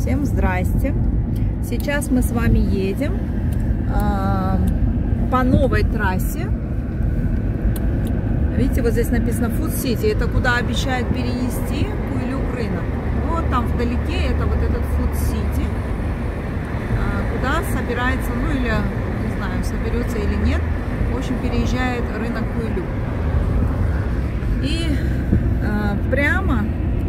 Всем здрасте! Сейчас мы с вами едем по новой трассе. Видите, вот здесь написано Food City. Это куда обещают перенести Куилюк рынок. Вот там вдалеке это вот этот Food City, куда собирается, ну или не знаю, соберется или нет. В общем, переезжает рынок Куилюк. И прямо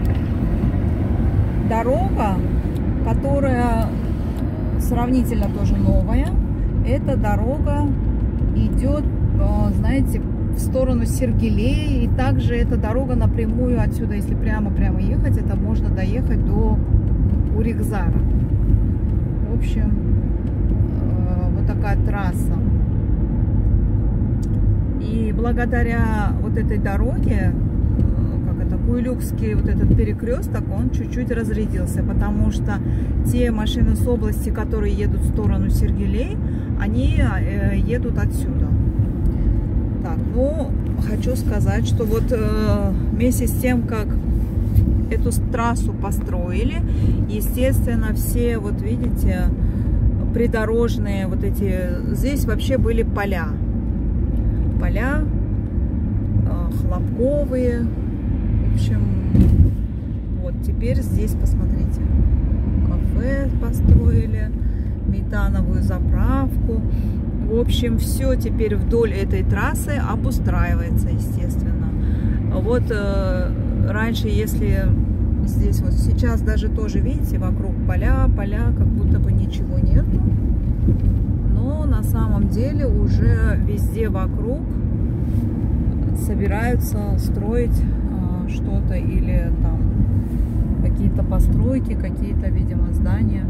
дорога, которая сравнительно тоже новая, эта дорога идет, знаете, в сторону Сергелеи, и также эта дорога напрямую отсюда, если прямо ехать, это можно доехать до Урикзара. В общем, вот такая трасса. И благодаря вот этой дороге, Куилюкский вот этот перекресток, он чуть-чуть разрядился, потому что те машины с области, которые едут в сторону Сергелей, они едут отсюда. Так, ну, хочу сказать, что вот вместе с тем, как эту трассу построили, естественно, все, вот видите, придорожные вот эти, здесь вообще были поля, хлопковые. В общем, вот теперь здесь, посмотрите, кафе построили, метановую заправку. В общем, все теперь вдоль этой трассы обустраивается, естественно. Вот раньше, если здесь вот сейчас даже тоже, видите, вокруг поля, как будто бы ничего нету. Но на самом деле уже везде вокруг собираются строить что-то, или там какие-то постройки, какие-то, видимо, здания.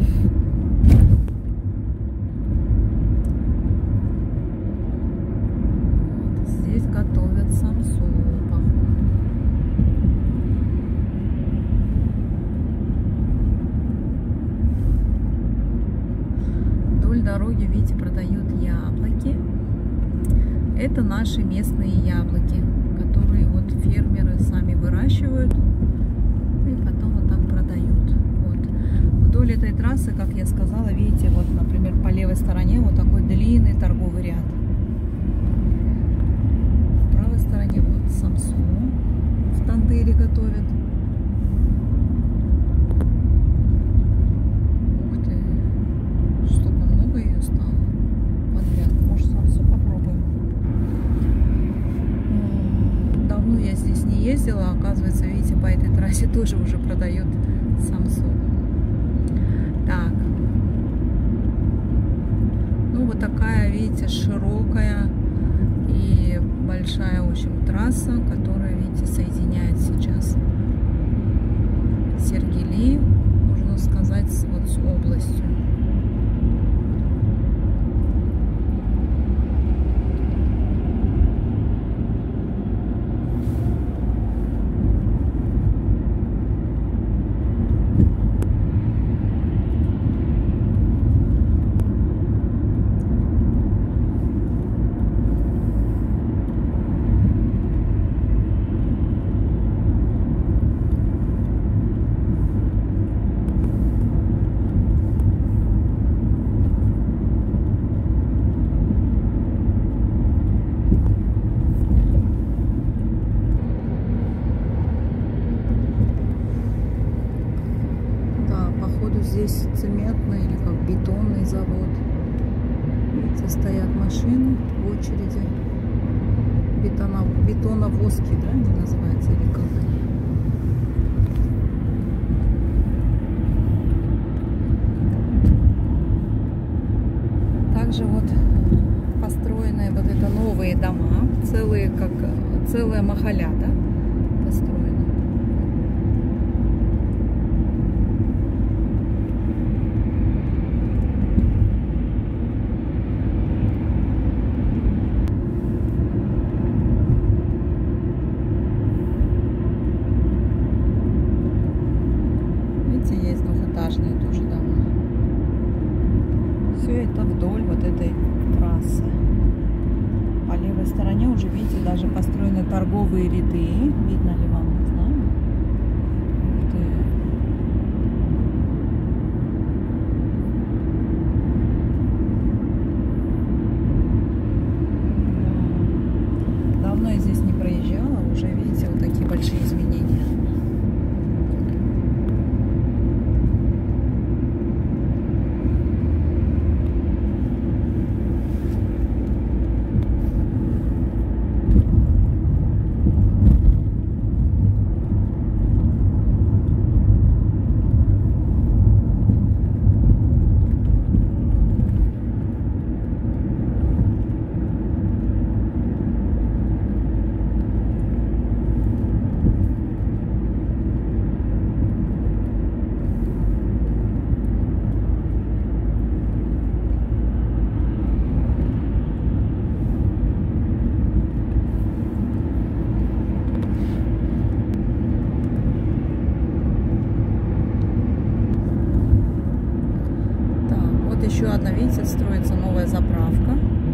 Вот здесь готовят самсу, походу. Вдоль дороги, видите, продают яблоки. Это наши местные яблоки, которые вот фермеры сами выращивают и потом вот так продают. Вот. Вдоль этой трассы, как я сказала, видите, вот, например, по левой стороне вот такой длинный торговый ряд. По правой стороне вот самсу в тандыре готовят. Ух ты, столько много ее стало подряд. Может, самсу попробуем? Давно я здесь не ездила, оказывается, видите, по этой трассе тоже уже продают самсу. Так, ну вот такая, видите, широкая и большая, в общем, трасса, которая, видите, соединяет сейчас Сергелей, можно сказать, вот с областью. Здесь цементный или как бетонный завод. Видите, стоят машины в очереди. Бетоновозки, да, они называются, или как? Также вот построены вот это новые дома, целые, как целая махаля, да, построена. Есть двухэтажные тоже дома. Все это вдоль вот этой трассы. По левой стороне уже, видите, даже построены торговые ряды. Видно ли вам, не знаю. еще одна, видите, строится новая заправка.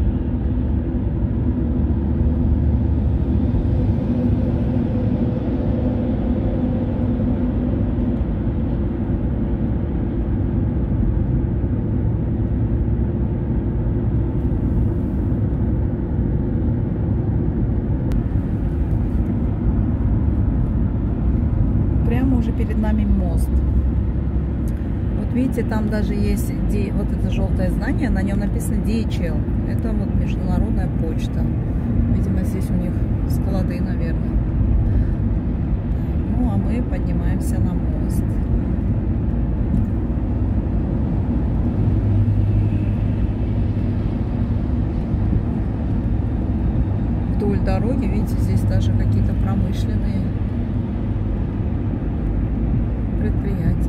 Прямо уже перед нами мост. Вот видите, там даже есть вот это желтое здание, на нем написано DHL. Это вот международная почта. Видимо, здесь у них склады, наверное. Ну, а мы поднимаемся на мост. Вдоль дороги, видите, здесь даже какие-то промышленные предприятия.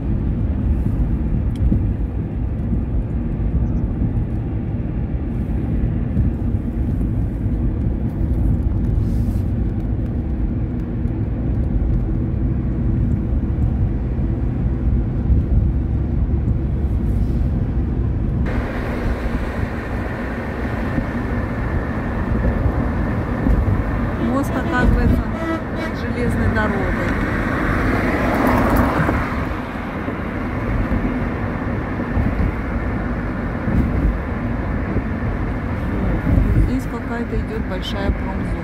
Мост оказывается железной дорогой. Здесь какая-то идет большая промзона.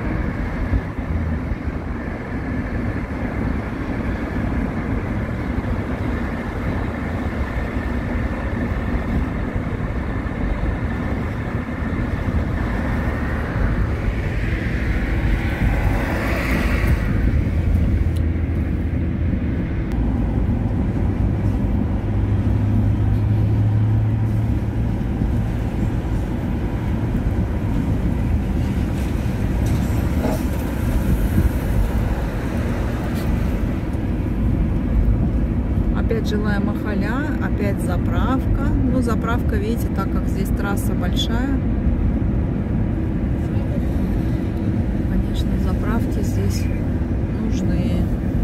Опять жилая махаля, опять заправка. Ну, заправка, видите, так как здесь трасса большая, конечно, заправки здесь нужны.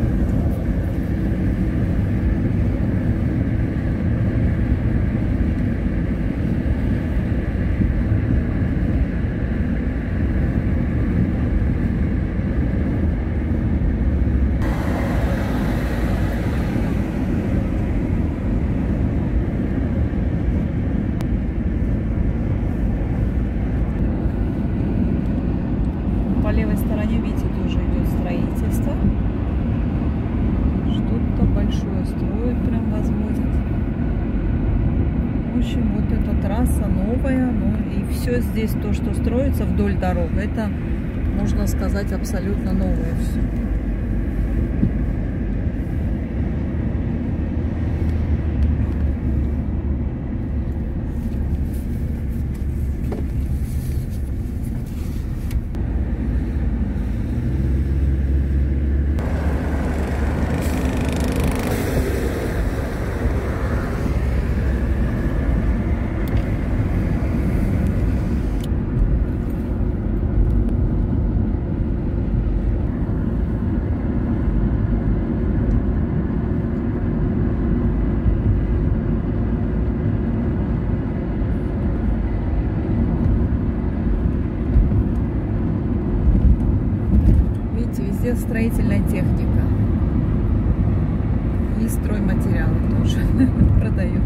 По левой стороне, видите, тоже идет строительство. Что-то большое строят, прям возводят. В общем, вот эта трасса новая. Ну и все здесь, то, что строится вдоль дорог, это, можно сказать, абсолютно новое все. Везде строительная техника и стройматериалы тоже продают.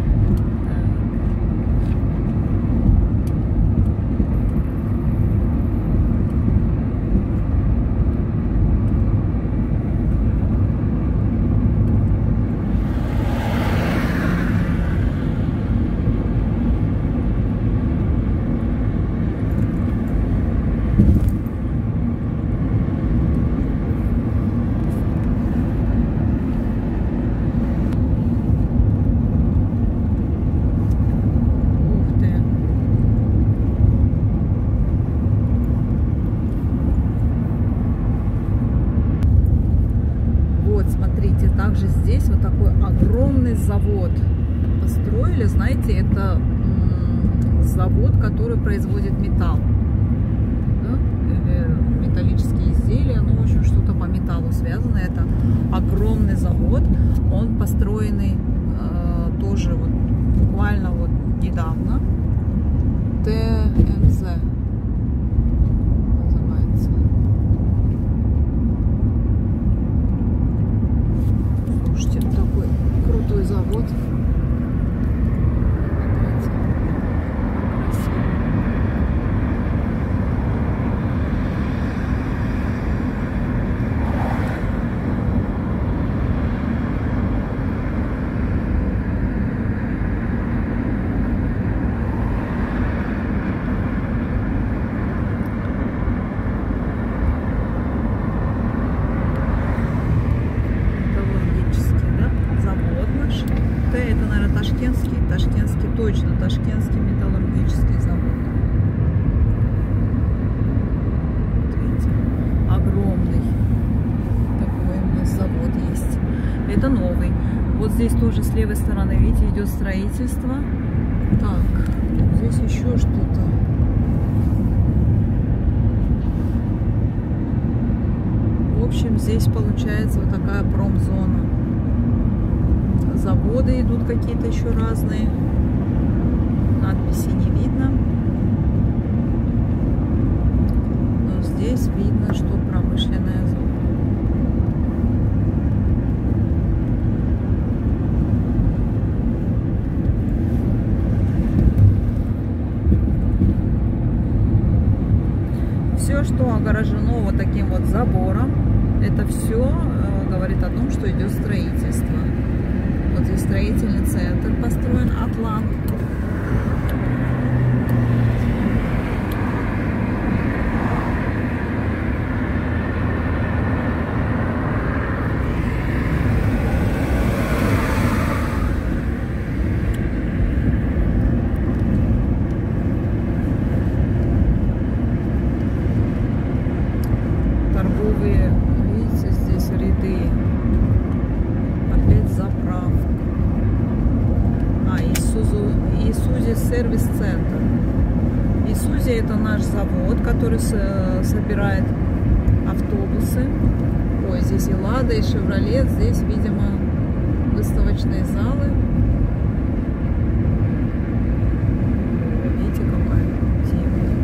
Также здесь вот такой огромный завод построили. Знаете, это завод, который производит металл, да? Металлические изделия, ну, в общем, что-то по металлу связано. Это огромный завод. Он построенный тоже вот буквально вот недавно. ТМЗ называется. Слушайте, такой крутой завод. Это, наверное, Ташкентский, точно, Ташкентский металлургический завод. Вот видите, огромный такой у нас завод есть. Это новый. Вот здесь тоже с левой стороны, видите, идет строительство. Так, здесь еще что-то. В общем, здесь получается вот такая промзона. Заводы идут какие-то еще разные. Надписи не видно. Но здесь видно, что промышленная зона. Все, что огорожено вот таким вот забором, это все говорит о том, что идет строительство. Вот здесь строительный центр построен, Атлант. Торговые, видите, здесь ряды. Опять заправка. Исузи сервис-центр. Исузи — это наш завод, который собирает автобусы. Ой, здесь и Лада, и Шевролет. Здесь, видимо, выставочные залы. Видите, какая техника.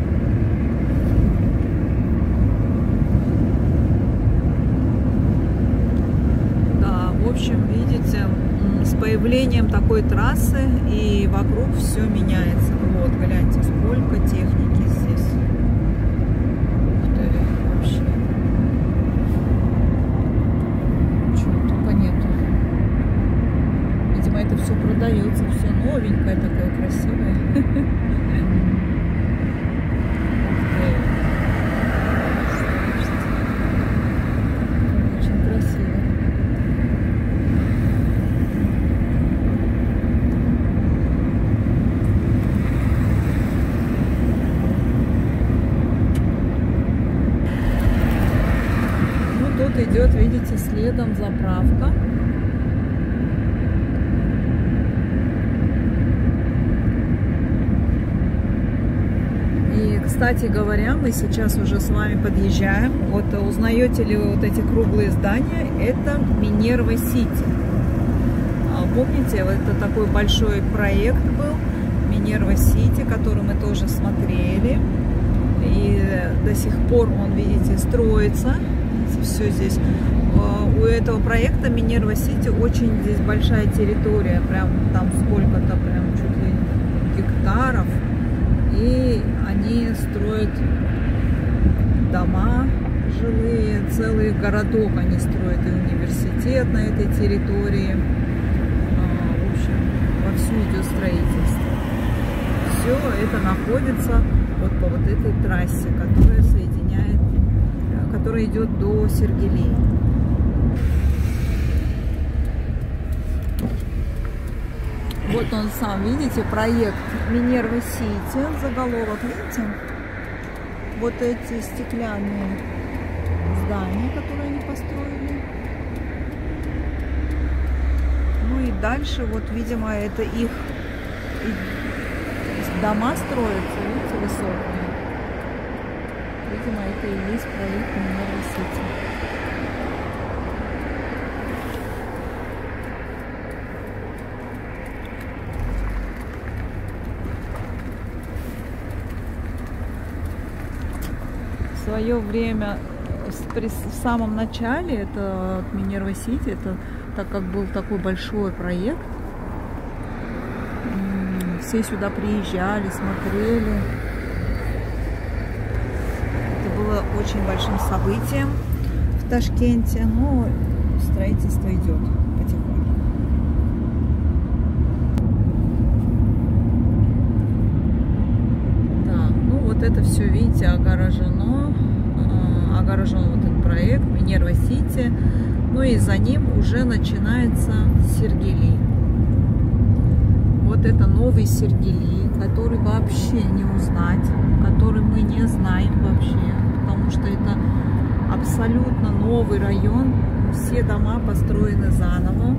Да, в общем, видите, с появлением такой трассы и вокруг все меняется. Вот, гляньте, сколько техники здесь. Ух ты, вообще. Чего только нету. Видимо, это все продается, все новенькое, такое красивое. Очень красиво. Идет, видите, следом заправка. И, кстати говоря, мы сейчас уже с вами подъезжаем. Вот узнаете ли вы вот эти круглые здания? Это Минерва Сити. Помните, это такой большой проект был, Минерва Сити, который мы тоже смотрели. И до сих пор он, видите, строится. Все здесь. У этого проекта Минерва Сити очень здесь большая территория, прям там сколько-то, прям чуть ли гектаров. И они строят дома жилые, целый городок они строят, и университет на этой территории. В общем, вовсю идет строительство. Все это находится вот по вот этой трассе, которая соединяет, которая идет до Сергелей. Вот он сам, видите, проект Минерва Сити, заголовок, видите? Вот эти стеклянные здания, которые они построили. Ну и дальше, вот, видимо, это их дома строятся, видите, высотные. Видимо, это и есть проект Минерва Сити. свое время, в самом начале, это Минерва Сити, это так как был такой большой проект, все сюда приезжали, смотрели. Это было очень большим событием в Ташкенте, но строительство идет потихоньку. Да, ну вот это все, видите, огорожен вот этот проект Минерва Сити, ну и за ним уже начинается Сергели. Вот это новый Сергели, который вообще не узнать, который мы не знаем вообще, потому что это абсолютно новый район, все дома построены заново.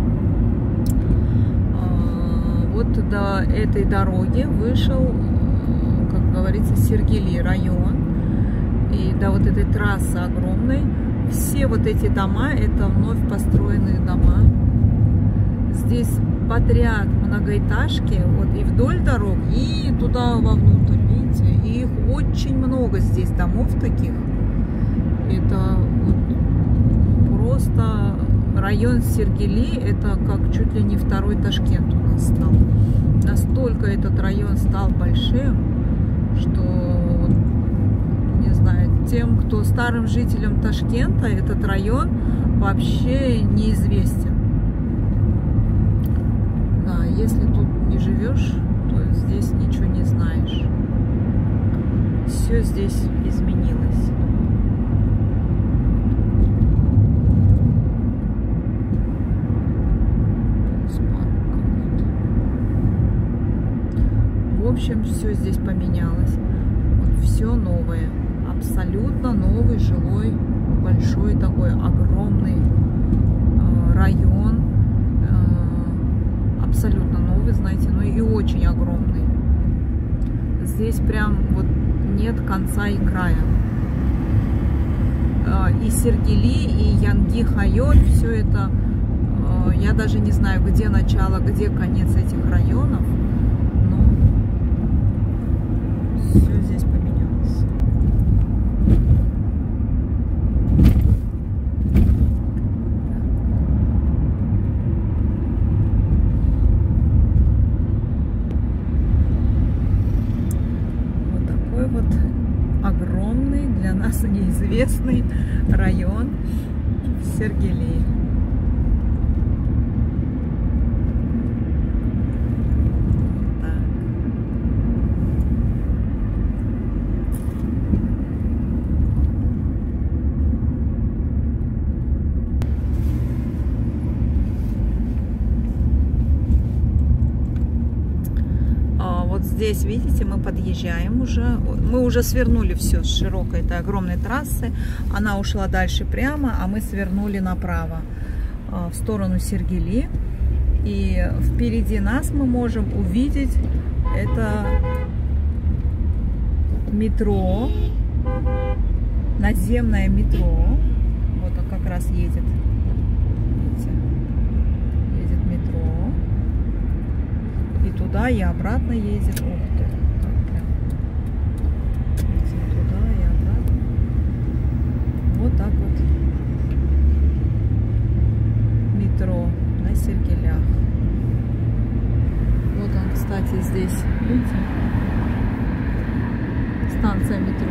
Вот до этой дороги вышел, как говорится, Сергели район. И до вот этой трассы огромной, все вот эти дома, это вновь построенные дома. Здесь подряд многоэтажки, вот и вдоль дорог, и туда вовнутрь, видите. И их очень много здесь домов таких. Это вот просто район Сергели, это как чуть ли не второй Ташкент у нас стал. Настолько этот район стал большим, что тем, кто старым жителям Ташкента, этот район вообще неизвестен. Да, если тут не живешь, то здесь ничего не знаешь. Все здесь изменилось. В общем, все здесь поменялось. Вот все новое. Абсолютно новый жилой, большой такой огромный район, абсолютно новый, знаете, но и очень огромный. Здесь прям вот нет конца и края. И Сергели, и Янги-Хайот, все это, я даже не знаю, где начало, где конец этих районов, но все здесь поменялось. Огромный, для нас неизвестный район Сергели. Здесь, видите, мы подъезжаем уже. Мы уже свернули все с широкой этой огромной трассы. Она ушла дальше прямо, а мы свернули направо в сторону Сергели. И впереди нас мы можем увидеть это метро, надземное метро. Вот он как раз едет. Видите? Едет метро. И туда, и обратно едет. Ух ты, как прям. Туда и обратно. Вот так вот. Метро на Сергелях. Вот он, кстати, здесь, видите? Станция метро.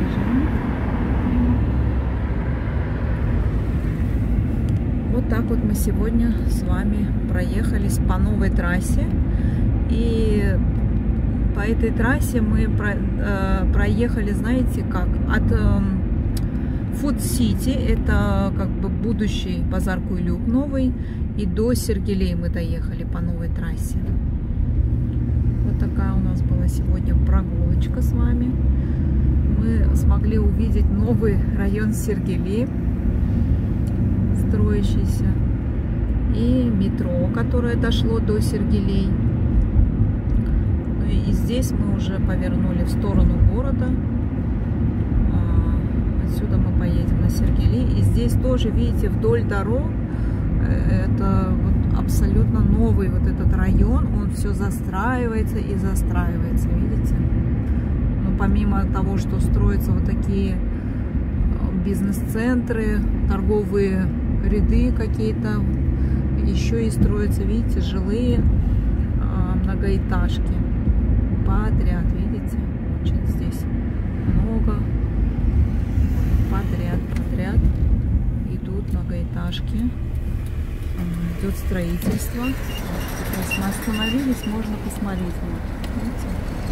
Вот так вот мы сегодня с вами проехались по новой трассе. И по этой трассе мы проехали, знаете как, от Food City, это как бы будущий базар Куйлюк новый, и до Сергелей мы доехали по новой трассе. Вот такая у нас была сегодня прогулочка с вами. Мы смогли увидеть новый район Сергели, строящийся, и метро, которое дошло до Сергелей. И здесь мы уже повернули в сторону города. Отсюда мы поедем на Сергели. И здесь тоже, видите, вдоль дорог это вот абсолютно новый вот этот район. Он все застраивается и застраивается, видите? Но помимо того, что строятся вот такие бизнес-центры, торговые ряды какие-то еще и строятся, видите, жилые многоэтажки подряд, видите, очень здесь много, подряд идут многоэтажки, идет строительство. Сейчас мы остановились, можно посмотреть, видите?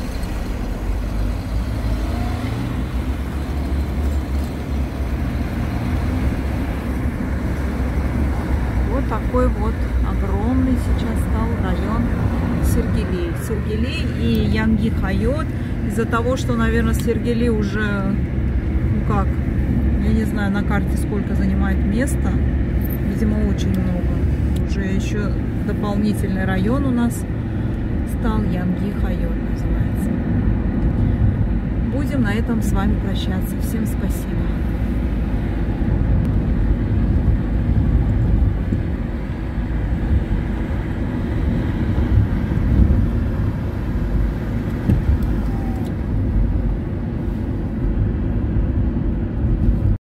Такой вот огромный сейчас стал район Сергелей. Сергелей и Янгихайот. Из-за того, что, наверное, Сергелей уже, ну как, я не знаю на карте сколько занимает места. Видимо, очень много. Уже еще дополнительный район у нас стал, Янгихайот называется. Будем на этом с вами прощаться. Всем спасибо.